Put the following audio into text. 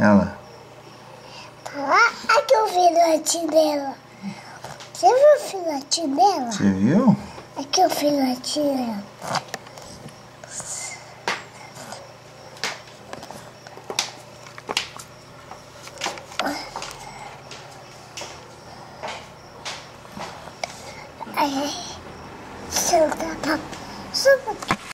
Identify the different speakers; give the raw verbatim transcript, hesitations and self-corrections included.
Speaker 1: Olha lá.
Speaker 2: Tá lá? Aqui o filhote dela. Você viu o filhote dela?
Speaker 1: Você viu?
Speaker 2: Aqui o filhote dela. Ai,